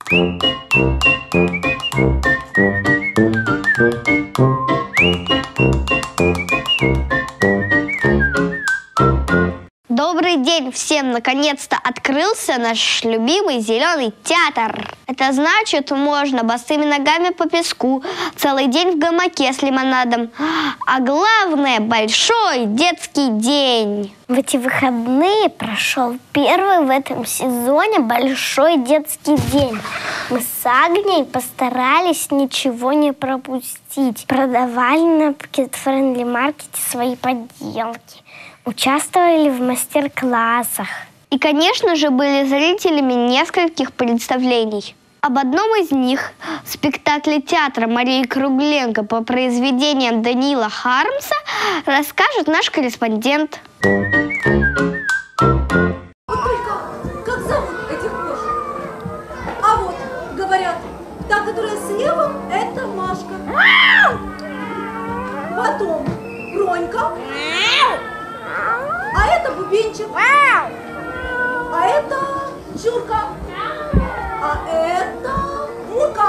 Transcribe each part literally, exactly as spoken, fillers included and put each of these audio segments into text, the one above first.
Добрый день всем! Наконец-то открылся наш любимый зеленый театр. Это значит, можно босыми ногами по песку, целый день в гамаке с лимонадом. А главное, большой детский день. В эти выходные прошел первый в этом сезоне большой детский день. Мы с Агнией постарались ничего не пропустить. Продавали на Kid-Friendly маркете свои поделки. Участвовали в мастер-классах. И, конечно же, были зрителями нескольких представлений. Об одном из них, спектакле театра Марии Кругленко по произведениям Даниила Хармса, расскажет наш корреспондент. Вот только как зовут этих кошек? А вот, говорят, та, которая слева, это Машка. Потом Бронька. А это Бубенчик. А это Чурка. А это Мурка.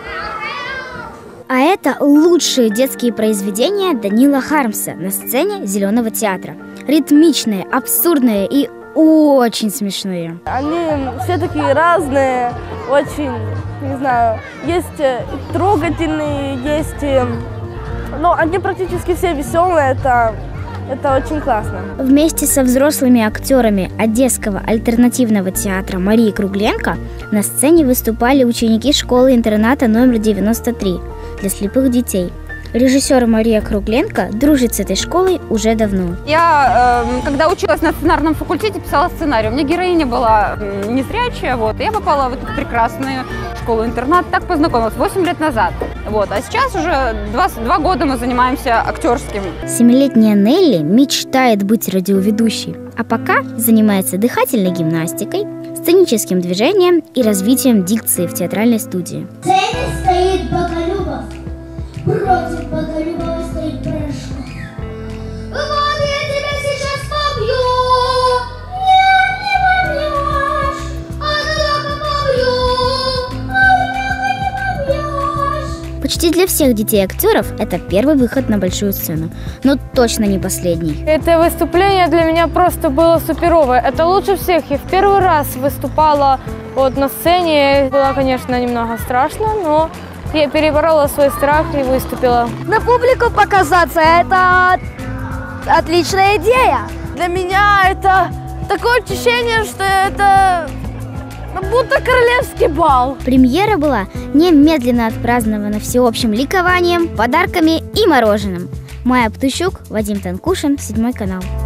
А это лучшие детские произведения Даниила Хармса на сцене Зеленого театра. Ритмичные, абсурдные и очень смешные. Они все такие разные, очень, не знаю, есть трогательные, есть, но они практически все веселые, это, это очень классно. Вместе со взрослыми актерами Одесского альтернативного театра Марии Кругленко на сцене выступали ученики школы-интерната номер девяносто три для слепых детей. Режиссер Мария Кругленко дружит с этой школой уже давно. Я, э, когда училась на сценарном факультете, писала сценарий. У меня героиня была незрячая, вот, и я попала в эту прекрасную школу-интернат. Так познакомилась восемь лет назад. Вот, а сейчас уже два, два года мы занимаемся актерским. Семилетняя Нелли мечтает быть радиоведущей, а пока занимается дыхательной гимнастикой, сценическим движением и развитием дикции в театральной студии. В сцене стоит Боголюбов. Против Боголюбова стоит Порошок. Вот я тебя сейчас побью. Нет, не побьешь. А ты только побью. А ты только не побьешь. Почти для всех детей-актеров это первый выход на большую сцену, но точно не последний. Это выступление для меня просто было суперовое. Это лучше всех. Я в первый раз выступала вот на сцене. Было, конечно, немного страшно, но я переборола свой страх и выступила. На публику показаться – это отличная идея. Для меня это такое ощущение, что это будто королевский бал. Премьера была немедленно отпразднована всеобщим ликованием, подарками и мороженым. Майя Птущук, Вадим Танкушин, Седьмой канал.